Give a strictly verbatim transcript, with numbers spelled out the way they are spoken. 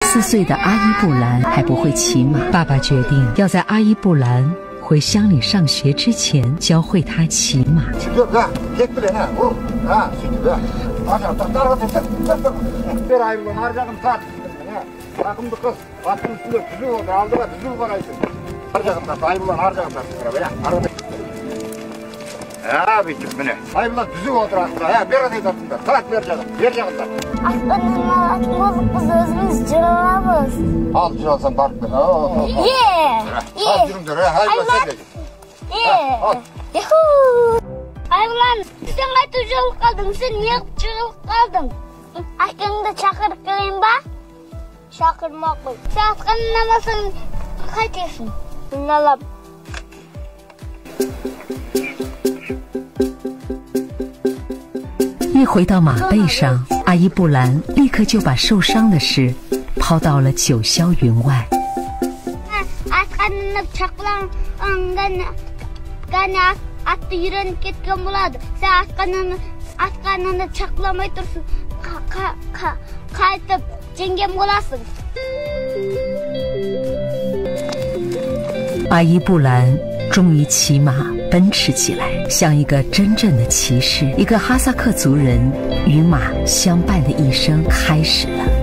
四岁的阿依布兰还不会骑马，爸爸决定要在阿依布兰回乡里上学之前教会他骑马。 А, бүйтіп міне. Айбұлан түзу отырасың. Ә, бер айтасың. Тарат бер жағын. Бер жағында. Аспаннан алатын болдық біз өзіміз жүре аламыз. Ал жүре алсам барып кел. Е! Ал жүріңдер. Айбұлан сен де. Е! Яху! Айбұлан, сен қайтып жолып қалдың? Сен неғып жығылып қалдың? Әкеңді шақырып келейін ба? Шақырмақ қой. Сен атқанын намасың қайтесің? Мен алам. 一回到马背上，阿依布兰立刻就把受伤的事抛到了九霄云外。 Атты үйреніп кеткен болады. Сен атқаныңды чақламай тұрсың, қайтып жеңген боласың. 阿依布兰终于骑马奔驰起来，像一个真正的骑士。一个哈萨克族人与马相伴的一生开始了。